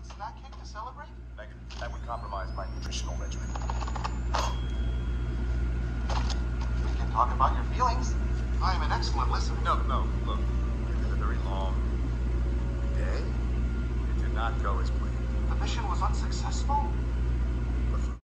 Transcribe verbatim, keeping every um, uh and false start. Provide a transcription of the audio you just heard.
snack cake to celebrate? Megan, that would compromise my nutritional regimen. We can talk about your feelings. I am an excellent listener. No, no, look. It was a very long day. It did not go as planned. The mission was unsuccessful?